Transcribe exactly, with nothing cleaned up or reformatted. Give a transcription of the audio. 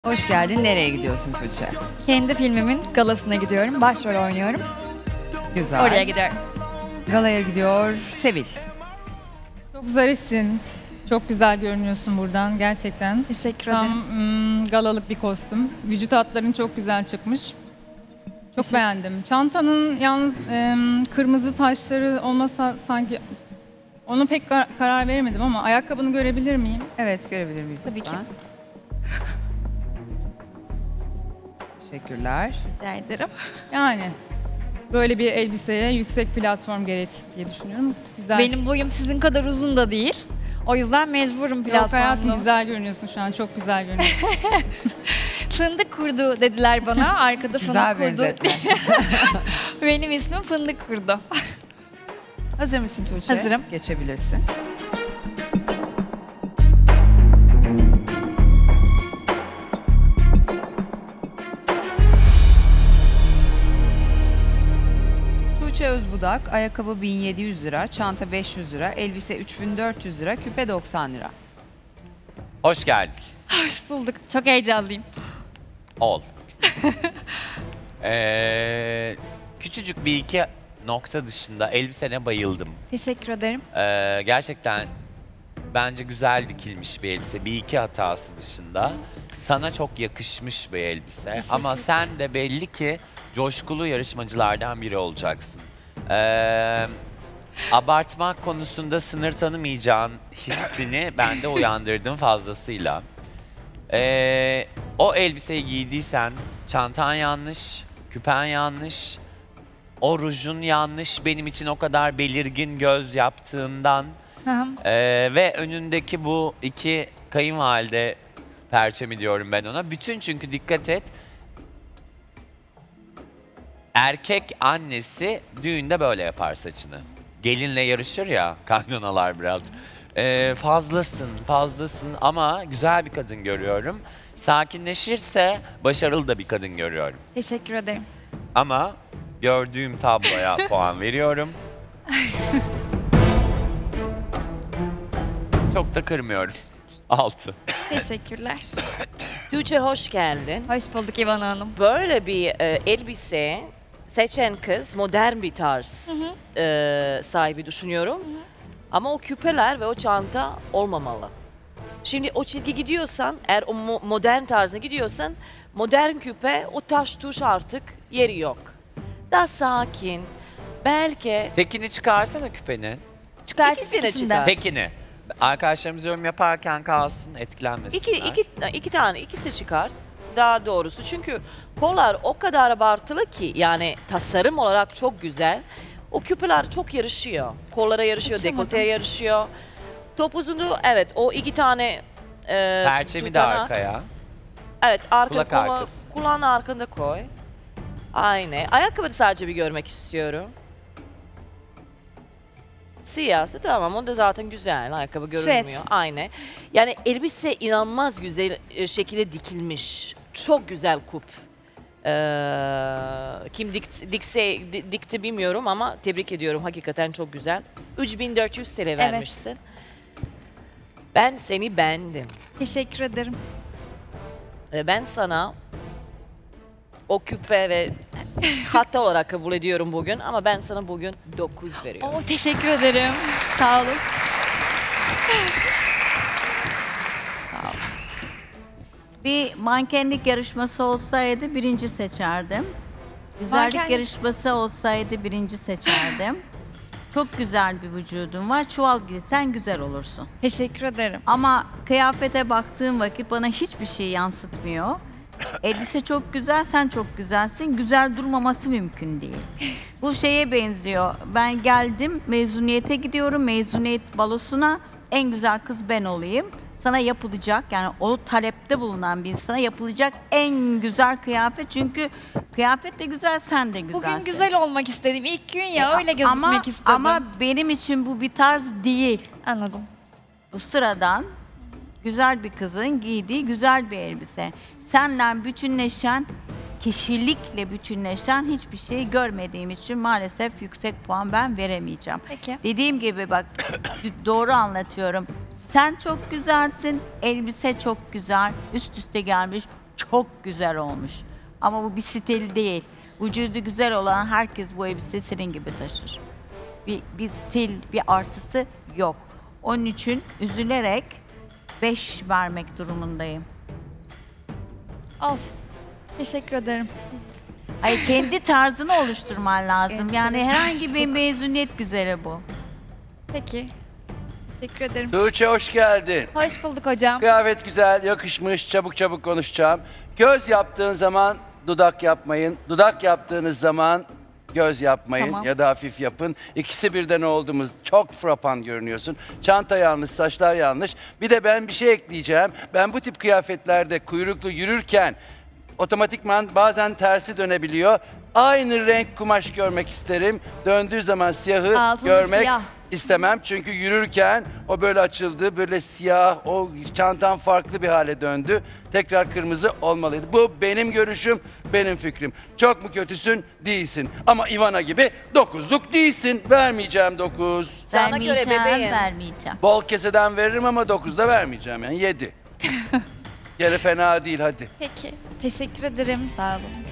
Hoş geldin. Nereye gidiyorsun Tuğçe? Kendi filmimin galasına gidiyorum. Başrol oynuyorum. Güzel. Oraya gidiyorum. Galaya gidiyor Sevil. Çok zarifsin. Çok güzel görünüyorsun buradan gerçekten. Teşekkür Tam ederim. mm, galalık bir kostüm. Vücut hatların çok güzel çıkmış. Çok Teşekkür- beğendim. Çantanın yalnız em, kırmızı taşları olmasa sanki onu pek kar- karar veremedim ama ayakkabını görebilir miyim? Evet, görebilir miyiz Tabii lütfen? ki. Teşekkürler. Rica ederim. Yani böyle bir elbiseye yüksek platform gerek diye düşünüyorum. Güzel. Benim boyum sizin kadar uzun da değil. O yüzden mecburum Yok hayatım, platformlu. güzel görünüyorsun şu an. Çok güzel görünüyorsun. Fındık kurdu dediler bana. Arkada Güzel fındık kurdu. benzetme. Benim ismim Fındık kurdu. Hazır mısın Tuğçe? Hazırım. Geçebilirsin. Tuğçe Özbudak, ayakkabı bin yedi yüz lira, çanta beş yüz lira, elbise üç bin dört yüz lira, küpe doksan lira. Hoş geldin. Hoş bulduk. Çok heyecanlıyım. Ol. Ee, küçücük bir iki nokta dışında elbisene bayıldım. Teşekkür ederim. Ee, gerçekten bence güzel dikilmiş bir elbise. Bir iki hatası dışında. Sana çok yakışmış bir elbise. Teşekkür Ama sen de belli ki coşkulu yarışmacılardan biri olacaksın. Ee, abartmak konusunda sınır tanımayacağın hissini bende uyandırdın fazlasıyla. Ee, o elbiseyi giydiysen çantan yanlış, küpen yanlış, o rujun yanlış, benim için o kadar belirgin göz yaptığından Hı hı. ee, ve önündeki bu iki kayınvalide perçemi diyorum ben ona. Bütün çünkü dikkat et, erkek annesi düğünde böyle yapar saçını. Gelinle yarışır ya kaynanalar biraz. Ee, fazlasın, fazlasın ama güzel bir kadın görüyorum. Sakinleşirse başarılı da bir kadın görüyorum. Teşekkür ederim. Ama gördüğüm tabloya puan veriyorum. Çok da kırmıyorum. Altı. Teşekkürler. Tuğçe hoş geldin. Hoş bulduk İvan Hanım. Böyle bir e, elbise seçen kız modern bir tarz e, sahibi düşünüyorum. Ama o küpeler ve o çanta olmamalı. Şimdi o çizgi gidiyorsan, eğer o mo- modern tarzına gidiyorsan, modern küpe o taş tuş artık yeri yok. Daha sakin, belki Tekini çıkarsana küpenin. Çıkart İkisini ikisini de. çıkar. Tekini. Arkadaşlarımız yorum yaparken kalsın, etkilenmesinler. iki, iki, iki tane, ikisi çıkart. Daha doğrusu çünkü kollar o kadar abartılı ki yani tasarım olarak çok güzel. O küpeler çok yarışıyor. Kollara yarışıyor, Açamadım. dekolteye yarışıyor. Topuzunu evet o iki tane e, Perçemi de tutana- arkaya. Evet arka Kulak kola- arkası. kulağın arkanda koy. Aynı. Ayakkabını sadece bir görmek istiyorum. Siyahsı tamam o da zaten güzel. Ayakkabı görünmüyor. Aynı. Yani elbise inanılmaz güzel e, şekilde dikilmiş. Çok güzel kup. Ee, kim dikt, dikse, di- dikti bilmiyorum ama tebrik ediyorum. Hakikaten çok güzel. üç bin dört yüz T L vermişsin. Ben seni beğendim. Teşekkür ederim. Ve ben sana o küpe ve hatta olarak kabul ediyorum bugün ama ben sana bugün dokuz veriyorum. Oo, teşekkür ederim. Sağ olun. Bir mankenlik yarışması olsaydı birinci seçerdim. Güzellik Mankenlik- yarışması olsaydı birinci seçerdim. Çok güzel bir vücudun var. Çuval giysen güzel olursun. Teşekkür ederim. Ama kıyafete baktığım vakit bana hiçbir şey yansıtmıyor. Elbise çok güzel, sen çok güzelsin. Güzel durmaması mümkün değil. Bu şeye benziyor. Ben geldim, mezuniyete gidiyorum. Mezuniyet balosuna en güzel kız ben olayım. Sana yapılacak, yani o talepte bulunan bir insana yapılacak en güzel kıyafet. Çünkü kıyafet de güzel, sen de güzelsin. Bugün güzel olmak istedim. İlk gün ya öyle gözükmek ama, istedim. Ama benim için bu bir tarz değil. Anladım. Bu sıradan güzel bir kızın giydiği güzel bir elbise. Senle bütünleşen, kişilikle bütünleşen hiçbir şey görmediğim için maalesef yüksek puan ben veremeyeceğim. Peki. Dediğim gibi bak doğru anlatıyorum. Sen çok güzelsin, elbise çok güzel, üst üste gelmiş. çok güzel olmuş. Ama bu bir stil değil. Vücudu güzel olan herkes bu elbise senin gibi taşır. Bir, bir stil, bir artısı yok. Onun için üzülerek beş vermek durumundayım. Olsun. Teşekkür ederim. Ay kendi tarzını oluşturman lazım. Yani Enteresan. herhangi bir mezuniyet güzeli bu. Peki. Teşekkür ederim. Tuğçe hoş geldin. Hoş bulduk hocam. Kıyafet güzel, yakışmış. Çabuk çabuk konuşacağım. Göz yaptığın zaman dudak yapmayın. Dudak yaptığınız zaman göz yapmayın Tamam. ya da hafif yapın. İkisi birden olduğumuz çok frapan görünüyorsun. Çanta yanlış, saçlar yanlış. Bir de ben bir şey ekleyeceğim. Ben bu tip kıyafetlerde kuyruklu yürürken otomatikman bazen tersi dönebiliyor. Aynı renk kumaş görmek isterim. Döndüğü zaman siyahı Altında görmek siyah. istemem. Çünkü yürürken o böyle açıldı, böyle siyah, o çantam farklı bir hale döndü. Tekrar kırmızı olmalıydı. Bu benim görüşüm, benim fikrim. Çok mu kötüsün? Değilsin. Ama Ivana gibi dokuzluk değilsin. Vermeyeceğim dokuz. Sana göre Vermeyeceğim, bebeğim. vermeyeceğim. Bol keseden veririm ama dokuzda vermeyeceğim yani yedi. Gene fena değil hadi. Peki. Teşekkür ederim. Sağ olun.